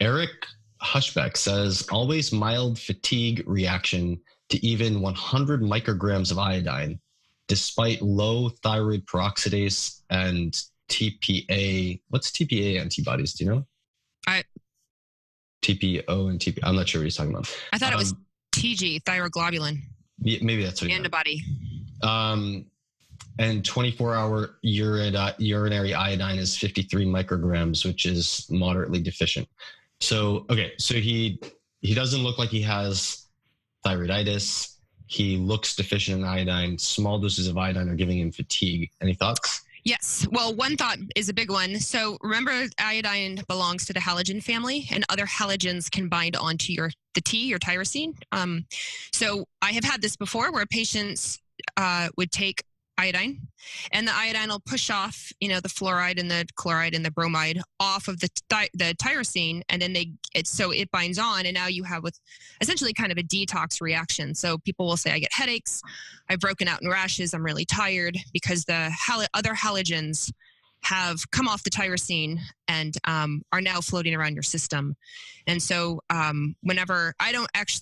Eric Hushbeck says, always mild fatigue reaction to even 100 micrograms of iodine, despite low thyroid peroxidase and TPA. What's TPA antibodies? Do you know? TPO and TP. I'm not sure what he's talking about. I thought it was TG, thyroglobulin. Yeah, maybe that's what he antibody. And 24-hour urinary iodine is 53 micrograms, which is moderately deficient. So, okay, so he doesn't look like he has thyroiditis. He looks deficient in iodine. Small doses of iodine are giving him fatigue. Any thoughts? Yes. Well, one thought is a big one. So remember, iodine belongs to the halogen family, and other halogens can bind onto the T, your tyrosine. So I have had this before where patients would take iodine, and the iodine will push off, the fluoride and the chloride and the bromide off of the tyrosine, and then so it binds on, and now you have with essentially kind of a detox reaction. So people will say, I get headaches, I've broken out in rashes, I'm really tired, because the other halogens have come off the tyrosine and are now floating around your system. And so whenever I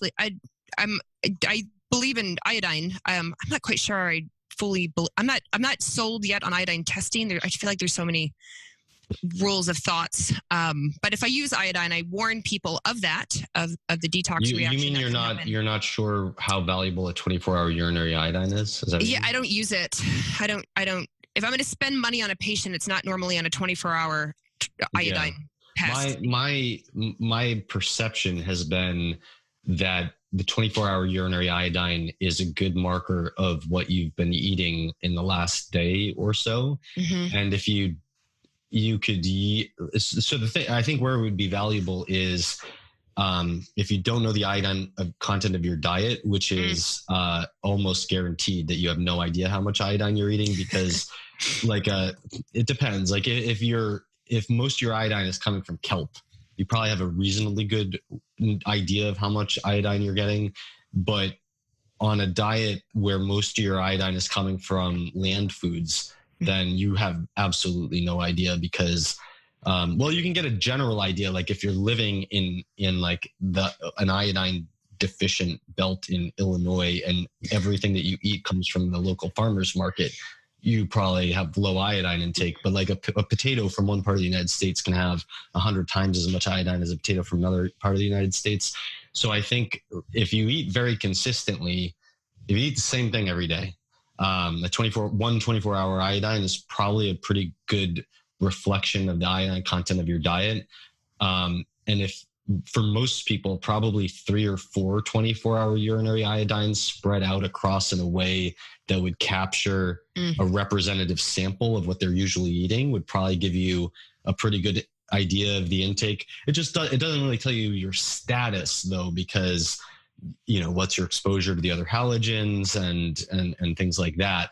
believe in iodine, I'm not quite sure I'm not sold yet on iodine testing. I feel like there's so many rules of thoughts. But if I use iodine, I warn people of that, of the detox reaction. You mean you're not sure how valuable a 24-hour urinary iodine is? Is that yeah, I don't use it. I don't. If I'm going to spend money on a patient, it's not normally on a 24-hour iodine test. My perception has been that the 24-hour urinary iodine is a good marker of what you've been eating in the last day or so. Mm-hmm. And if you could, so the thing, I think where it would be valuable is if you don't know the iodine content of your diet, which is almost guaranteed that you have no idea how much iodine you're eating, because it depends. Like if most of your iodine is coming from kelp, you probably have a reasonably good idea of how much iodine you're getting. But on a diet where most of your iodine is coming from land foods, then you have absolutely no idea, because you can get a general idea. Like if you're living in like an iodine deficient belt in Illinois, and everything that you eat comes from the local farmers market, you probably have low iodine intake. But like a potato from one part of the United States can have 100 times as much iodine as a potato from another part of the United States. So I think if you eat very consistently, if you eat the same thing every day, a 24-hour iodine is probably a pretty good reflection of the iodine content of your diet. And if for most people, probably 3 or 4 24-hour urinary iodines spread out across in a way that would capture a representative sample of what they're usually eating would probably give you a pretty good idea of the intake. It doesn't really tell you your status though, because what's your exposure to the other halogens and things like that.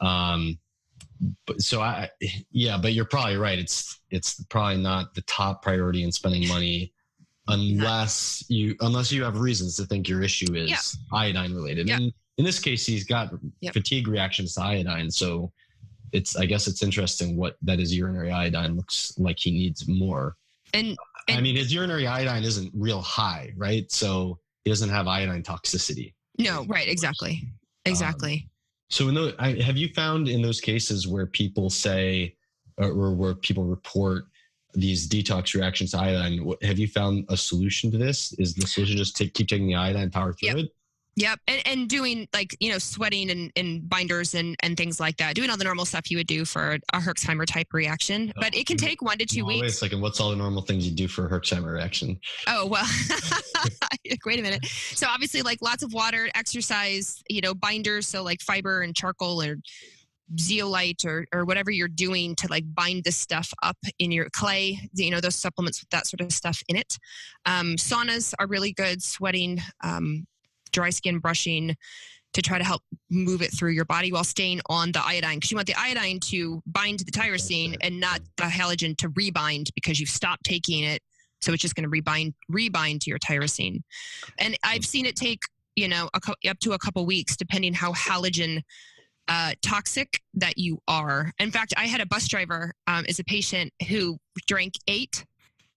But you're probably right. It's probably not the top priority in spending money unless you have reasons to think your issue is iodine related. Yeah. And in this case, he's got fatigue reactions to iodine. So I guess it's interesting what that his urinary iodine looks like he needs more. And I mean, his urinary iodine isn't real high, right? So he doesn't have iodine toxicity. No, right. Exactly. So have you found in those cases where people say, or where people report these detox reactions to iodine, have you found a solution to this? Is the solution just keep taking the iodine, power through it? Yep. And doing sweating and binders and things like that, doing all the normal stuff you would do for a Herxheimer type reaction, but it can take 1 to 2 weeks. Wait a second. What's all the normal things you do for a Herxheimer reaction? Oh, well, wait a minute. So obviously lots of water, exercise, binders. So like fiber and charcoal or zeolite or whatever you're doing to bind this stuff up in your clay, those supplements with that sort of stuff in it. Saunas are really good, sweating, dry skin brushing to try to help move it through your body while staying on the iodine, because you want the iodine to bind to the tyrosine and not the halogen to rebind, because you've stopped taking it. So it's just going to rebind to your tyrosine. And I've seen it take, up to a couple weeks, depending how halogen toxic that you are. In fact, I had a bus driver as a patient who drank 8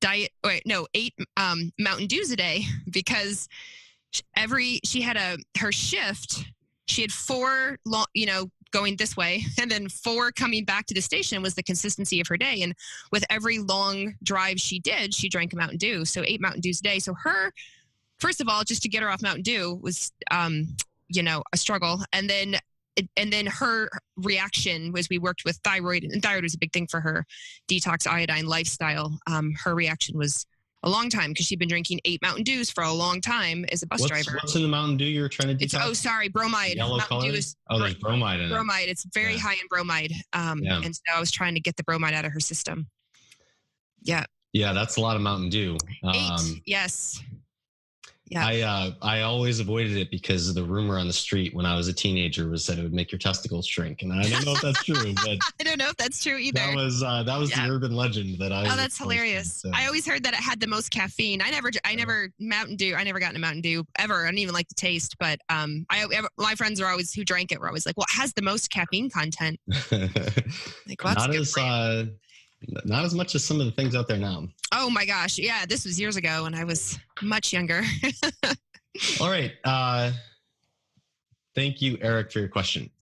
8 Mountain Dews a day, because she had her shift. She had 4 long, going this way, and then 4 coming back to the station was the consistency of her day. And with every long drive she did, she drank a Mountain Dew. So 8 Mountain Dews a day. So first of all, just to get her off Mountain Dew was, a struggle. And then her reaction was, we worked with thyroid, and thyroid was a big thing for her detox iodine lifestyle. Her reaction was a long time, because she'd been drinking 8 Mountain Dews for a long time as a bus driver. What's in the Mountain Dew you're trying to detox? Bromide. Yellow Mountain color? Dew is there's bromide in it. Bromide. It's very high in bromide. And so I was trying to get the bromide out of her system. Yeah. Yeah, that's a lot of Mountain Dew. 8, yes. Yeah. I always avoided it because the rumor on the street when I was a teenager was that it would make your testicles shrink, and I don't know if that's true. But I don't know if that's true either. That was the urban legend that I. Oh, that's hilarious! So. I always heard that it had the most caffeine. I never Mountain Dew. I never got into Mountain Dew ever. I didn't even like the taste. But my friends who drank it were always like, "Well, it has the most caffeine content." Like, well, not as much as some of the things out there now. Oh my gosh. Yeah. This was years ago when I was much younger. All right. Thank you, Eric, for your question.